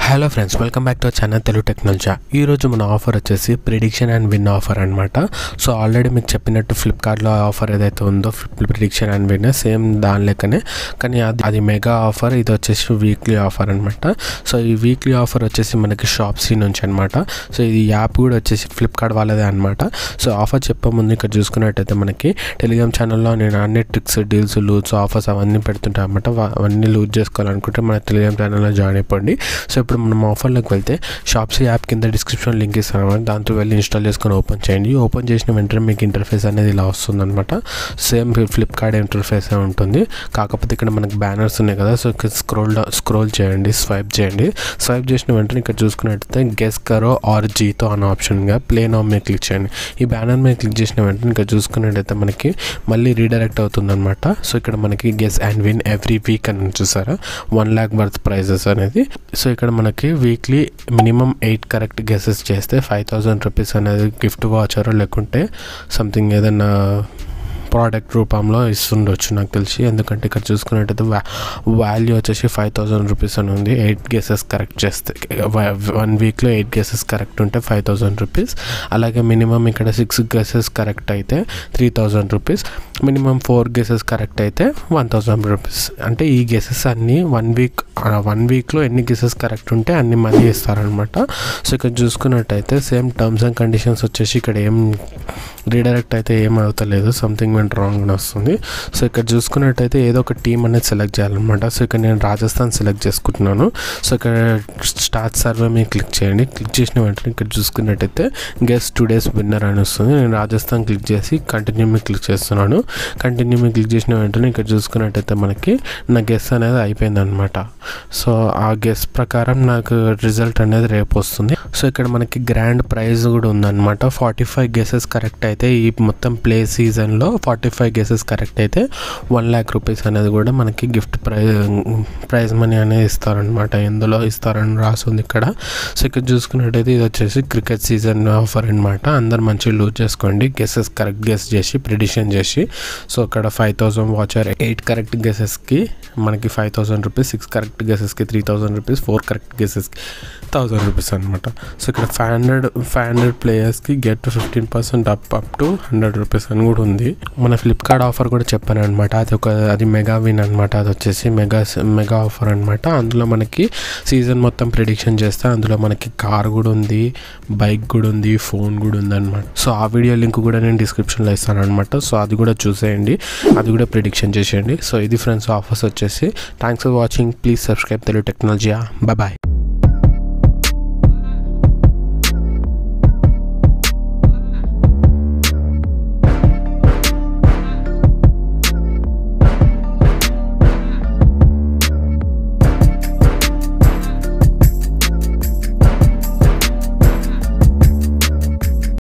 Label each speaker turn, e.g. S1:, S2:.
S1: Hello friends, welcome back to our channel Telugu technology. ఈరోజు మన offer వచ్చేసి ప్రిడిక్షన్ అండ్ విన్ ఆఫర్ అనమాట. So already మీకు చెప్పినట్టు ఫ్లిప్కార్ట్లో ఆఫర్ ఏదైతే ఉందో ప్రిడిక్షన్ అండ్ విన్ సేమ్ దాని లెక్కనే, కానీ అది మెగా ఆఫర్. ఇది వచ్చేసి వీక్లీ ఆఫర్ అనమాట. సో ఈ వీక్లీ ఆఫర్ వచ్చేసి మనకి షాప్సీ నుంచి అనమాట. సో ఇది యాప్ కూడా వచ్చేసి ఫ్లిప్కార్ట్ వాళ్ళదే అనమాట. సో ఆఫర్ చెప్పే ముందు ఇక్కడ చూసుకున్నట్టయితే మనకి టెలిగ్రామ్ ఛానల్లో నేను అన్ని ట్రిక్స్, డీల్స్, లూజ్ ఆఫర్స్ అవన్నీ పెడుతుంటాను అనమాట. అవన్నీ లూజ్ చేసుకోవాలనుకుంటే మన టెలిగ్రామ్ ఛానల్లో జాయిన్ అయిపోండి. సో ఇప్పుడు మనం ఆఫర్లోకి వెళ్తే షాప్సీ యాప్ కింద డిస్క్రిప్షన్ లింక్ ఇస్తాను అనమాట. దాంతో వెళ్ళి ఇన్స్టాల్ చేసుకొని ఓపెన్ చేయండి. ఓపెన్ చేసిన వెంటనే మీకు ఇంటర్ఫేస్ అనేది ఇలా వస్తుంది అనమాట. సేమ్ ఫ్లిప్కార్ట్ ఇంటర్ఫేస్ ఉంటుంది, కాకపోతే ఇక్కడ మనకి బ్యానర్స్ ఉన్నాయి కదా. సో ఇక్కడ స్క్రోల్ చేయండి, స్వైప్ చేయండి. స్వైప్ చేసిన వెంటనే ఇక్కడ చూసుకున్నట్టయితే గెస్ కరో ఆర్ జీతో అనే ఆప్షన్గా ప్లే నౌ మీద క్లిక్ చేయండి. ఈ బ్యానర్ మీద క్లిక్ చేసిన వెంటనే ఇక్కడ చూసుకున్నట్టయితే మనకి మళ్ళీ రీడైరెక్ట్ అవుతుంది అనమాట. సో ఇక్కడ మనకి guess and win every week అని చూసారా, 1 lakh వర్త్ ప్రైజెస్ అనేది. సో ఇక్కడ మనకి వీక్లీ మినిమం 8 కరెక్ట్ గెసెస్ చేస్తే 5,000 రూపీస్ అనేది గిఫ్ట్ వాచర్ లేకుంటే సంథింగ్ ఏదైనా ప్రోడక్ట్ రూపంలో ఇస్తుండొచ్చు నాకు తెలిసి. ఎందుకంటే ఇక్కడ చూసుకున్నట్టయితే వాల్యూ వచ్చేసి 5,000 రూపీస్ అని ఉంది. 8 గెసెస్ కరెక్ట్ చేస్తే 1 వీక్లో 8 గెసెస్ కరెక్ట్ ఉంటే 5,000 రూపీస్. అలాగే మినిమం ఇక్కడ 6 గెసెస్ కరెక్ట్ అయితే 3,000 రూపీస్. మినిమం 4 గెసెస్ కరెక్ట్ అయితే 1,000 రూపీస్. అంటే ఈ గెసెస్ అన్నీ 1 వీక్లో ఎన్ని గెసెస్ కరెక్ట్ ఉంటే అన్ని మనీ ఇస్తారనమాట. సో ఇక్కడ చూసుకున్నట్టయితే సేమ్ టర్మ్స్ అండ్ కండిషన్స్ వచ్చేసి ఇక్కడ ఏం రీడైరెక్ట్ అయితే ఏం అవుతలేదు, సంథింగ్ వెంట్ రాంగ్ అని వస్తుంది. సో ఇక్కడ చూసుకున్నట్టయితే ఏదో ఒక టీం అనేది సెలెక్ట్ చేయాలన్నమాట. సో ఇక్కడ నేను రాజస్థాన్ సెలెక్ట్ చేసుకుంటున్నాను. సో ఇక్కడ స్టార్ట్ సర్వే మీద క్లిక్ చేయండి. క్లిక్ చేసిన వెంటనే ఇక్కడ చూసుకున్నట్టయితే గెస్ టుడేస్ విన్నర్ అని వస్తుంది. నేను రాజస్థాన్ క్లిక్ చేసి కంటిన్యూ మీద క్లిక్ చేస్తున్నాను. కంటిన్యూ మీద క్లిక్ చేసిన వెంటనే ఇక్కడ చూసుకున్నట్టయితే మనకి నా గెస్ అనేది అయిపోయింది అనమాట. సో ఆ గెస్ ప్రకారం నాకు రిజల్ట్ అనేది రేపు వస్తుంది. సో ఇక్కడ మనకి గ్రాండ్ ప్రైజ్ కూడా ఉందన్నమాట. 45 గెసెస్ కరెక్ట్ అయితే ఈ మొత్తం ప్లే సీజన్లో 45 గెసెస్ కరెక్ట్ అయితే 1 lakh రూపీస్ అనేది కూడా మనకి గిఫ్ట్ ప్రైజ్ మనీ అనేది ఇస్తారనమాట. ఎందులో ఇస్తారని రాస్తుంది ఇక్కడ. సో ఇక్కడ చూసుకున్నట్టయితే ఇది వచ్చేసి క్రికెట్ సీజన్ ఆఫర్ అనమాట. అందరు మంచిగా లూజ్ చేసుకోండి, గెసెస్ కరెక్ట్ గెస్ చేసి ప్రిడిక్షన్ చేసి. సో ఇక్కడ 5,000 వాచర్, 8 కరెక్ట్ గెసెస్కి మనకి 5,000 రూపీస్, 6 కరెక్ట్ గెసెస్కి 3,000 రూపీస్, 4 కరెక్ట్ గెసెస్కి 1,000 రూపీస్ అనమాట. సో ఇక్కడ 500 ప్లేయర్స్కి గెట్ 15% అప్ టు 100 రూపీస్ అని కూడా ఉంది. మన ఫ్లిప్కార్ట్ ఆఫర్ కూడా చెప్పాను అనమాట. అది మెగా విన్ అనమాట. అది వచ్చేసి మెగా ఆఫర్ అనమాట. అందులో మనకి సీజన్ మొత్తం ప్రిడిక్షన్ చేస్తే అందులో మనకి కార్ కూడా ఉంది, బైక్ కూడా ఉంది, ఫోన్ కూడా ఉంది అనమాట. సో ఆ వీడియో లింక్ కూడా నేను డిస్క్రిప్షన్లో ఇస్తాను అనమాట. సో అది కూడా చూసేయండి, అది కూడా ప్రిడిక్షన్ చేసేయండి. సో ఇది ఫ్రెండ్స్ ఆఫర్స్ వచ్చేసి. Thanks for watching. Please subscribe Telugu technology. Bye.